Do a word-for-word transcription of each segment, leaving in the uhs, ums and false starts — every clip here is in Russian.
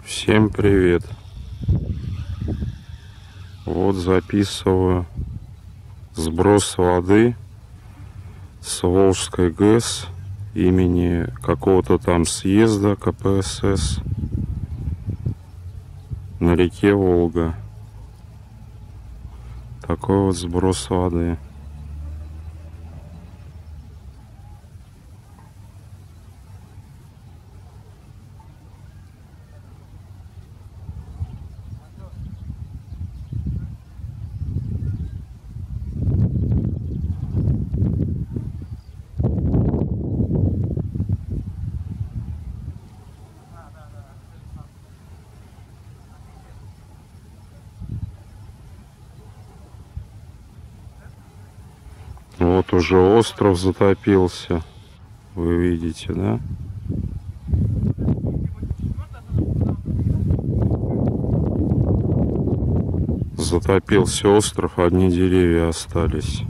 Всем привет! Вот записываю сброс воды с Волжской ГЭС имени какого-то там съезда ка пэ эс эс на реке Волга. Такой вот сброс воды. Вот уже остров затопился. Вы видите, да? Затопился остров, одни деревья остались.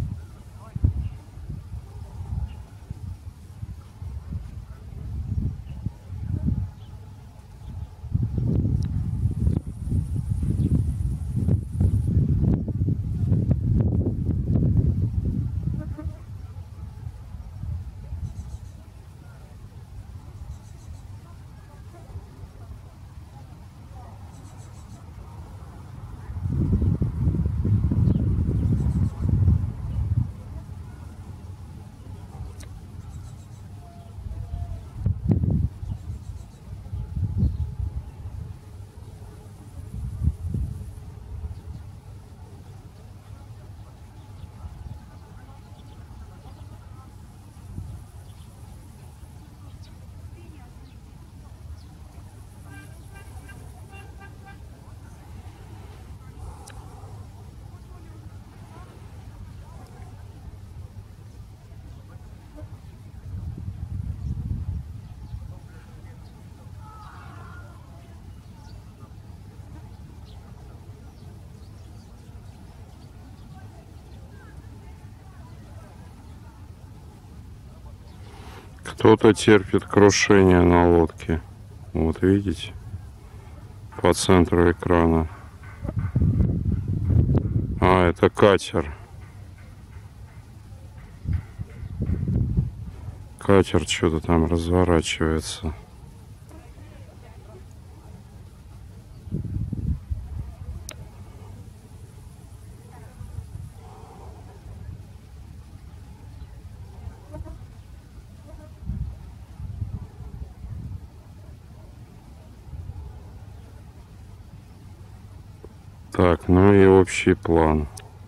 Кто-то терпит крушение на лодке. Вот видите? По центру экрана. А, это катер. Катер что-то там разворачивается. Так, ну и общий план.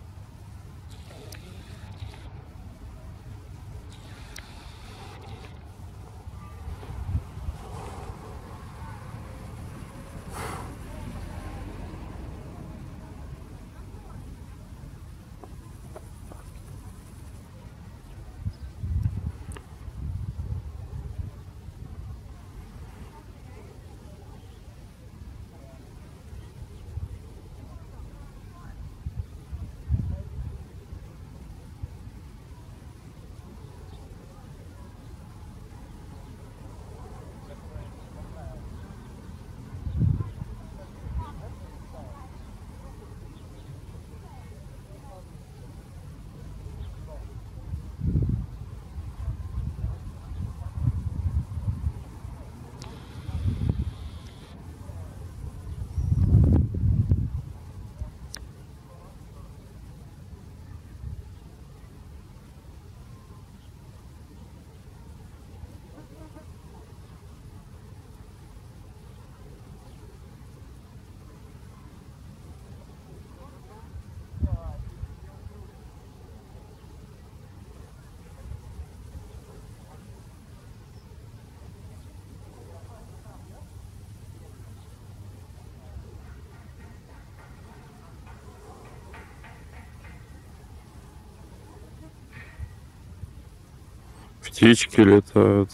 Птички летают.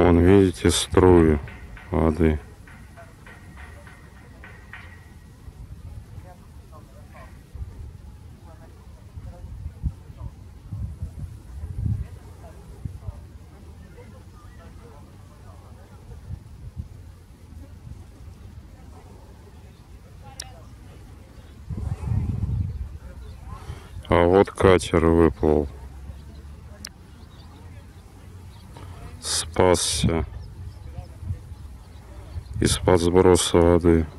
Вон, видите, струи воды. А вот катер выплыл. Спасся из-под сброса воды.